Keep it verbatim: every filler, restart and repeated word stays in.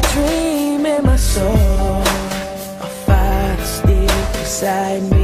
dream in my soul, a fire that's deep inside me.